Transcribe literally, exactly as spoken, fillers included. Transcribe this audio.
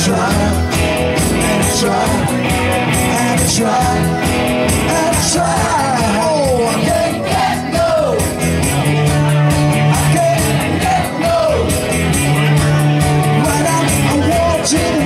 try, and try, and try, and try. Oh, I can't get no, I can't get no. When I'm, I'm watching